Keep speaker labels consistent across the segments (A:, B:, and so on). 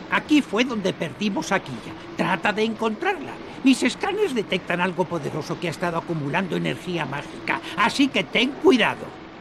A: Aquí fue donde perdimos a Quilla. Trata de encontrarla. Mis escáneres detectan algo poderoso que ha estado acumulando energía mágica, así que ten cuidado.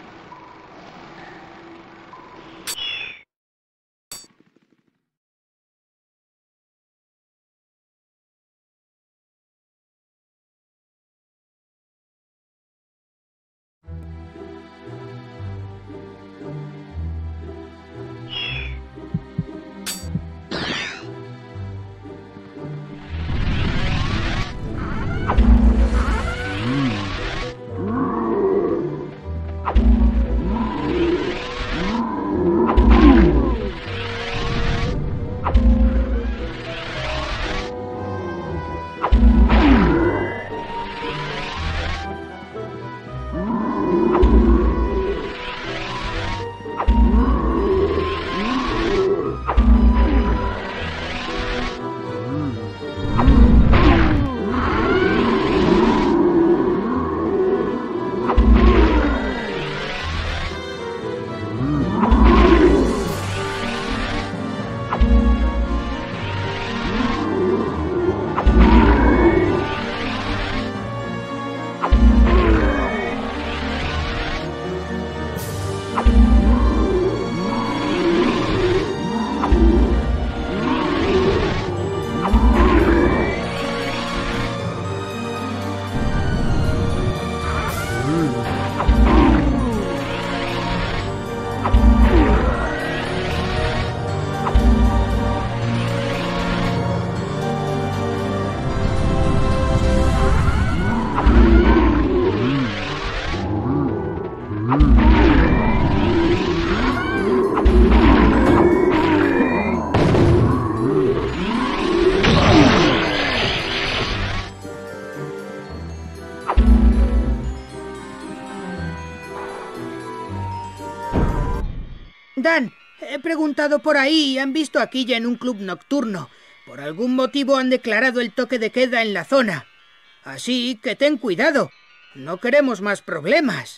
B: Dan, he preguntado por ahí y han visto a Quilla en un club nocturno. Por algún motivo han declarado el toque de queda en la zona. Así que ten cuidado. No queremos más problemas.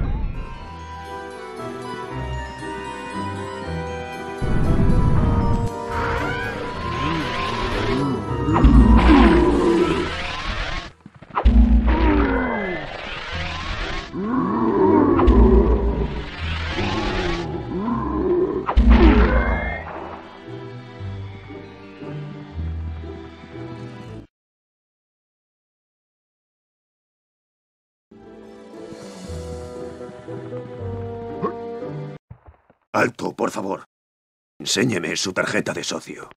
C: Alto, por favor. Enséñeme su tarjeta de socio.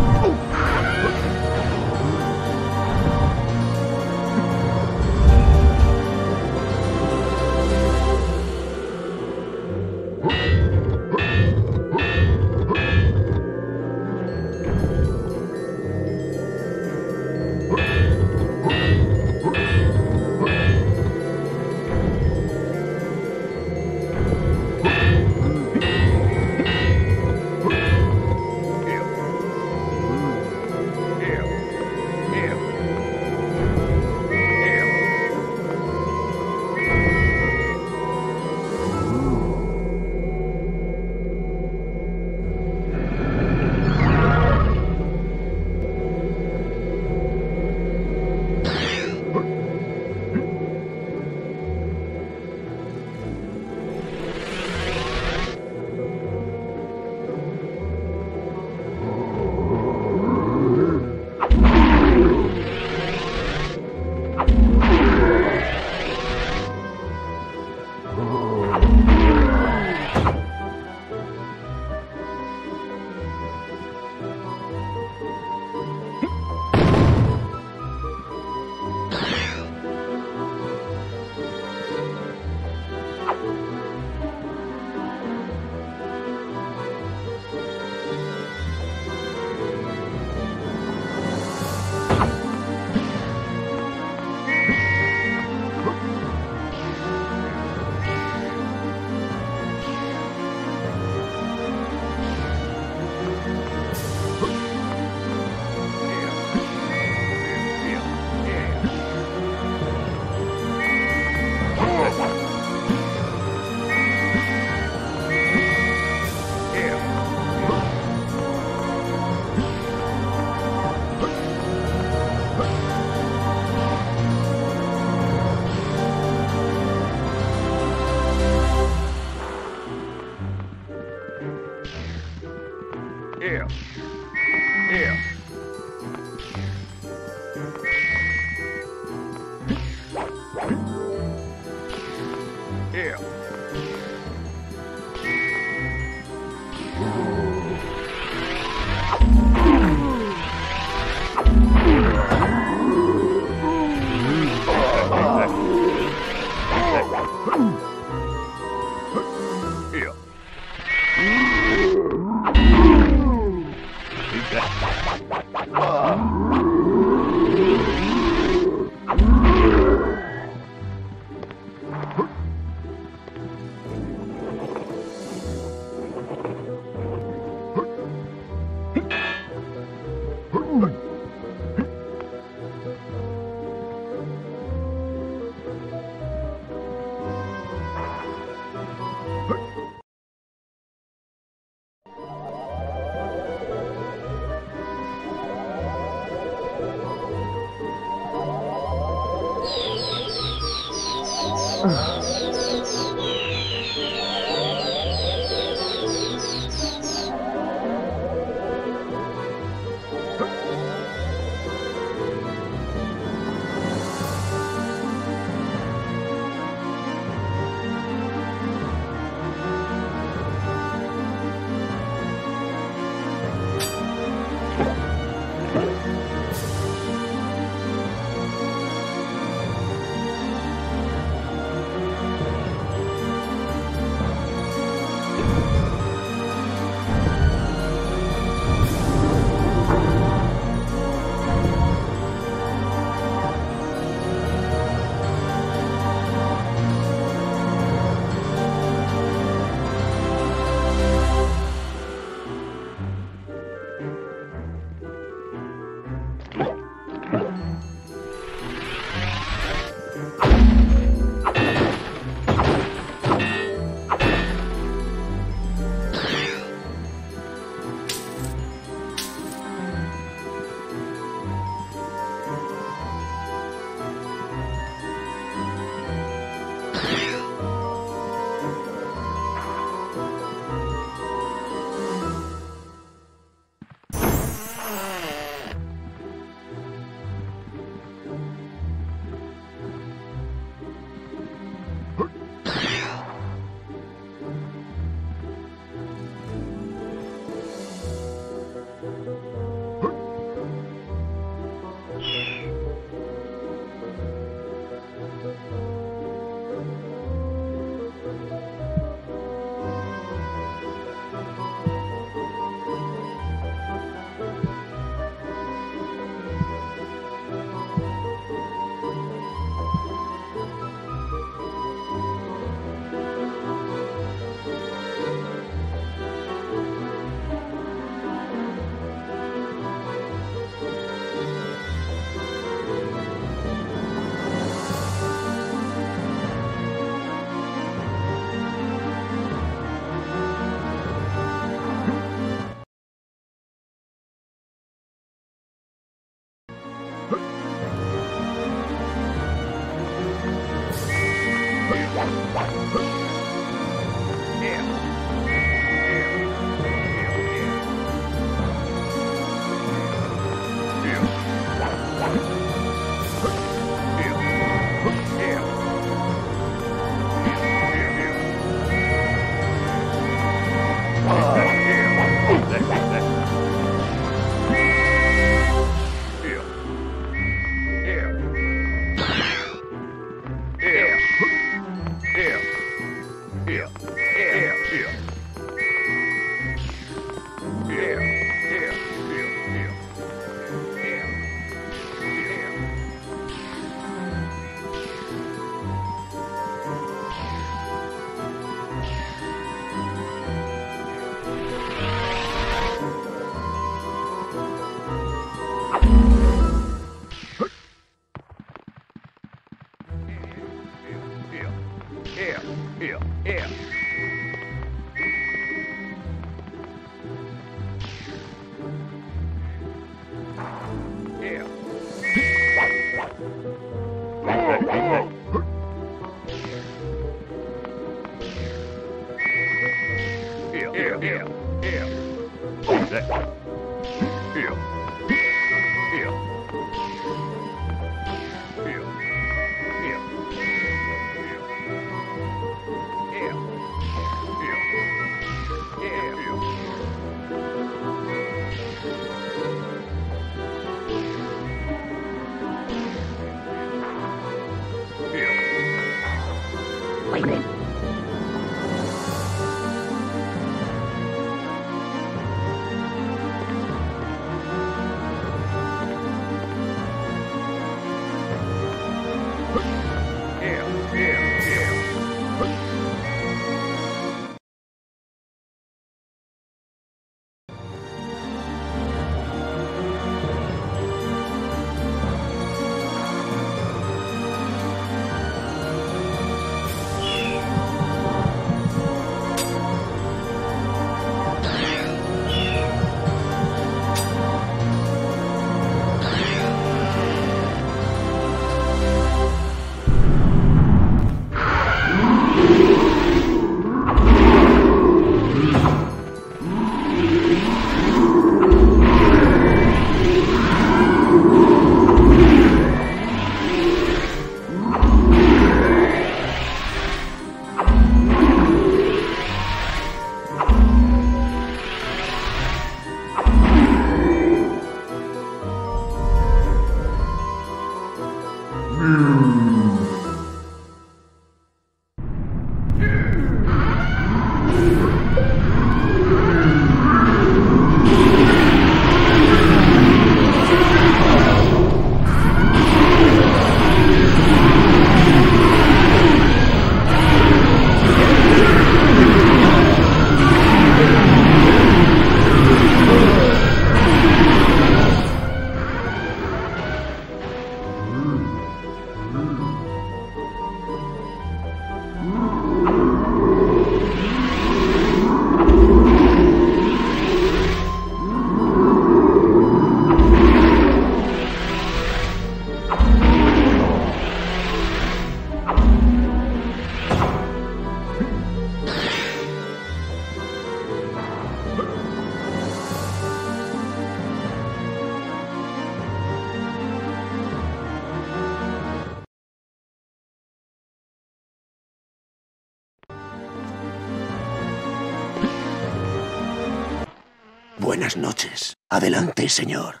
C: Buenas noches. Adelante, señor.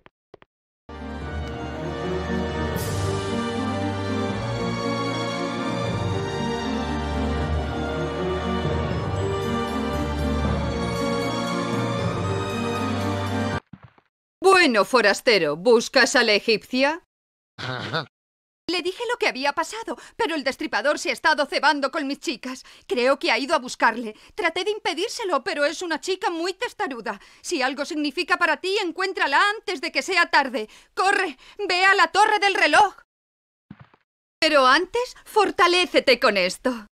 D: Bueno, forastero, ¿buscas a la egipcia?
E: Le dije lo que había pasado, pero el destripador se ha estado cebando con mis chicas. Creo que ha ido a buscarle. Traté de impedírselo, pero es una chica muy testaruda. Si algo significa para ti, encuéntrala antes de que sea tarde. ¡Corre! ¡Ve a la torre del reloj!
D: Pero antes, fortalécete con esto.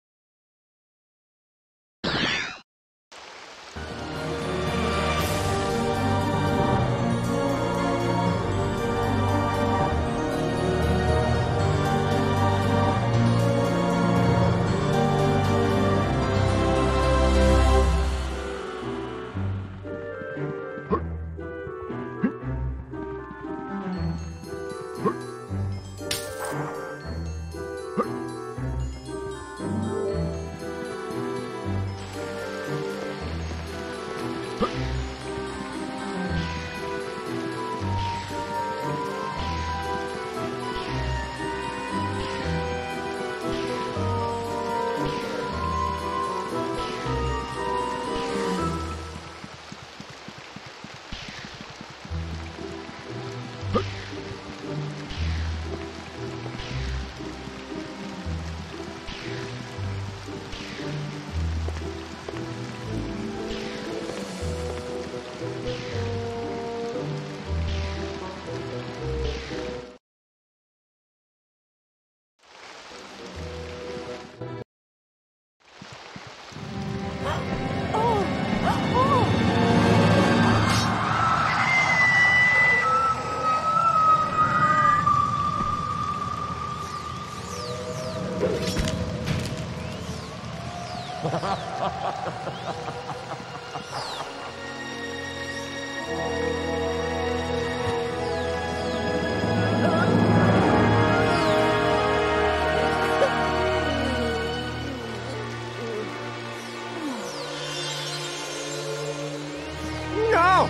F: ¡No!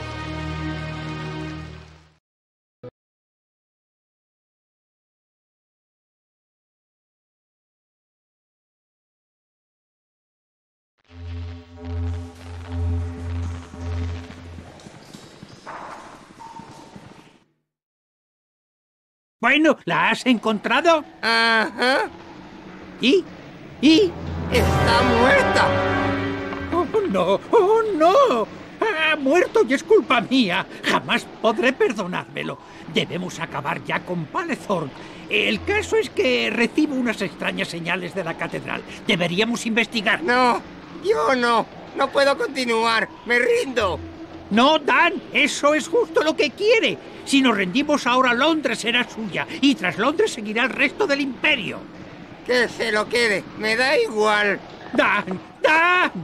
A: Bueno, ¿la has encontrado?
F: Ajá.
A: ¿Y?
F: ¡Está muerta!
A: ¡Oh, no! ¡Oh, no! Ha muerto y es culpa mía. Jamás podré perdonármelo. Debemos acabar ya con Palethorn. El caso es que recibo unas extrañas señales de la catedral. Deberíamos investigar.
F: No, yo no. No puedo continuar. Me rindo.
A: No, Dan, eso es justo lo que quiere. Si nos rendimos ahora, Londres será suya. Y tras Londres seguirá el resto del imperio.
F: Que se lo quede. Me da igual.
A: Dan, Dan.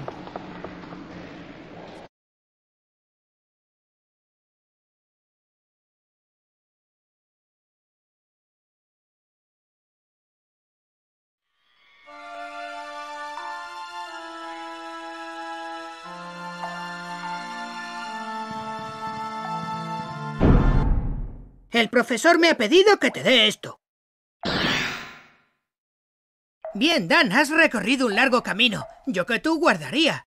B: El profesor me ha pedido que te dé esto. Bien, Dan, has recorrido un largo camino. Yo que tú guardaría.